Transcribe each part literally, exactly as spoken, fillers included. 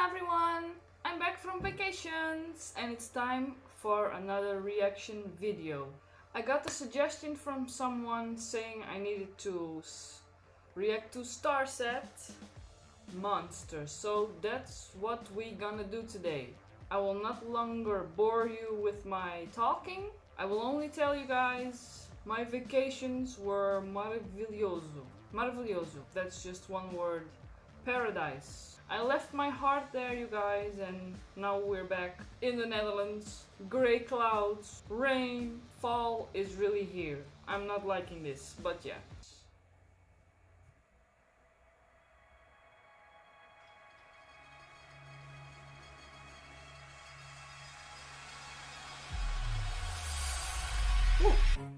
everyone! I'm back from vacations and it's time for another reaction video. I got a suggestion from someone saying I needed to react to Starset monsters, so that's what we gonna do today. I will not longer bore you with my talking. I will only tell you guys my vacations were maravilhoso. Maravilhoso, that's just one word. Paradise. I left my heart there, you guys, and now we're back in the Netherlands. Grey clouds, rain, fall is really here. I'm not liking this, but yeah. Woo.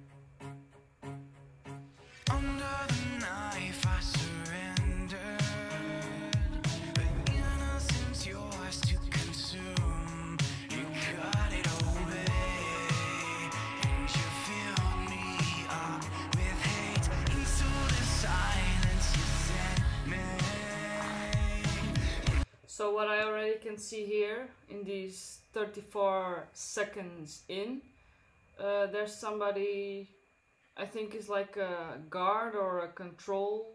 So what I already can see here in these thirty-four seconds in, uh, there's somebody, I think is like a guard or a control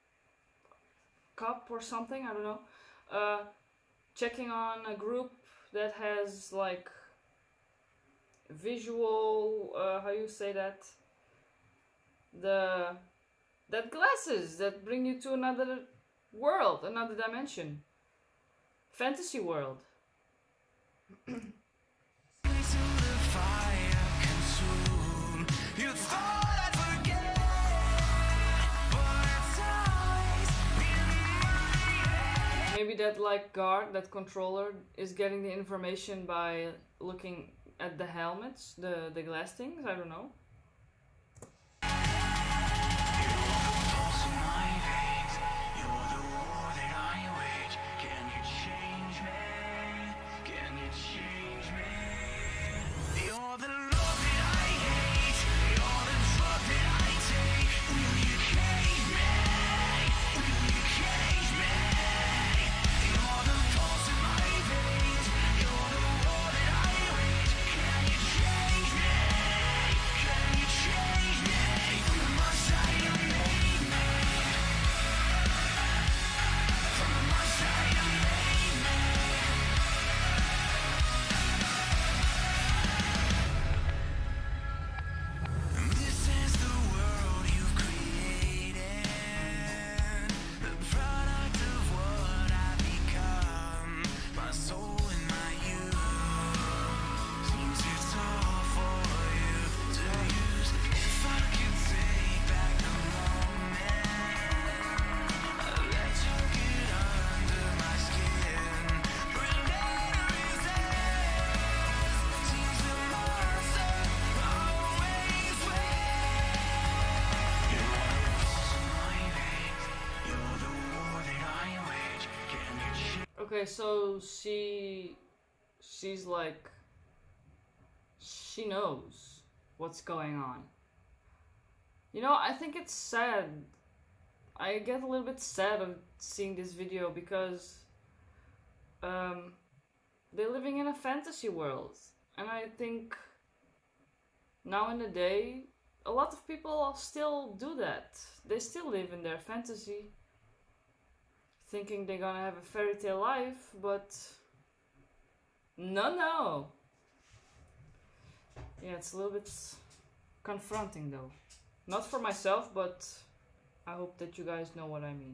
cop or something, I don't know, uh, checking on a group that has like visual, uh, how you say that, the that glasses that bring you to another world, another dimension. Fantasy world. Maybe that like guard, that controller is getting the information by looking at the helmets, the, the glass things, I don't know. Okay, so she, she's like, she knows what's going on. You know, I think it's sad. I get a little bit sad of seeing this video because um, they're living in a fantasy world. And I think now in the day, a lot of people still do that. They still live in their fantasy, thinking they're gonna have a fairy tale life, but no, no. Yeah, it's a little bit confronting though. Not for myself, but I hope that you guys know what I mean.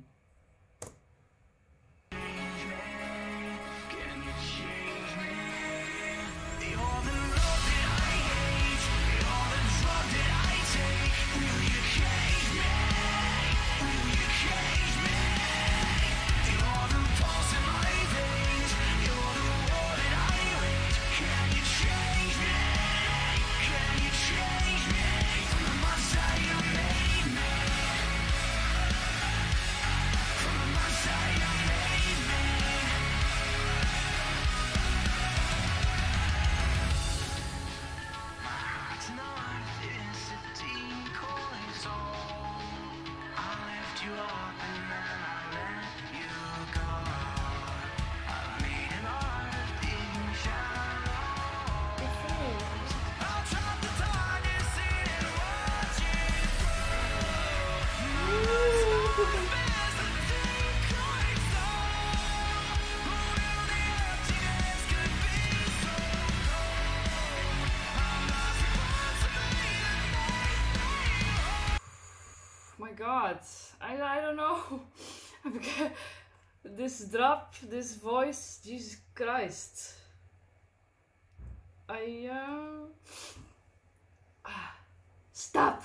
god, I, I don't know. This drop, this voice, Jesus Christ. I um ah, stop.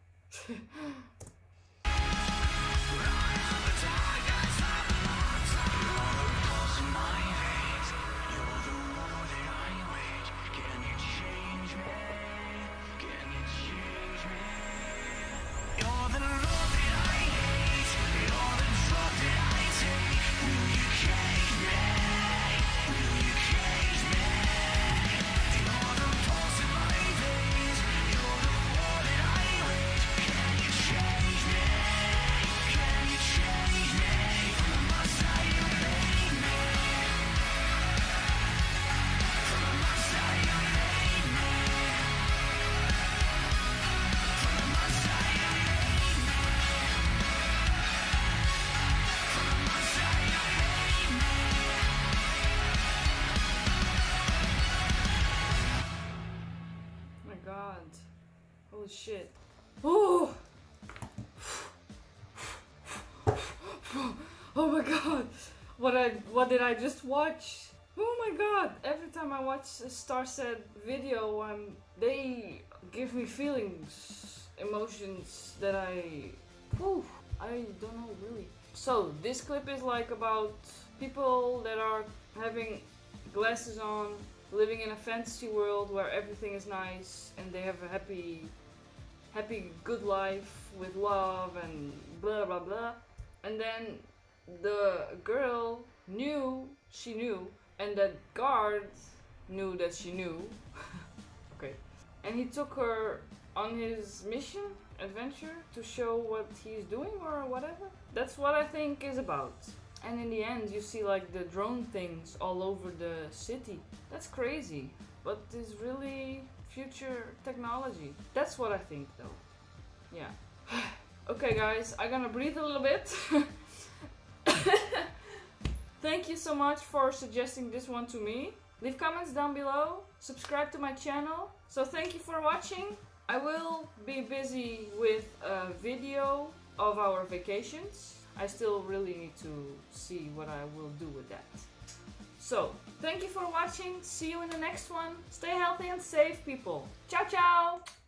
Holy shit. Oh! Oh my god! What I what did I just watch? Oh my god! Every time I watch a Starset video, um, they give me feelings, emotions that I... Whew, I don't know really. So, this clip is like about people that are having glasses on, living in a fantasy world where everything is nice and they have a happy, happy good life with love and blah blah blah. And then the girl knew she knew, and that guard knew that she knew. Okay. And he took her on his mission, adventure, to show what he's doing or whatever. That's what I think is about. And in the end you see like the drone things all over the city. That's crazy, but it's really future technology. That's what I think though. Yeah. Okay guys, I'm gonna breathe a little bit. Thank you so much for suggesting this one to me. Leave comments down below, subscribe to my channel. So thank you for watching. I will be busy with a video of our vacations. I still really need to see what I will do with that. So, thank you for watching. See you in the next one. Stay healthy and safe, people. Ciao, ciao!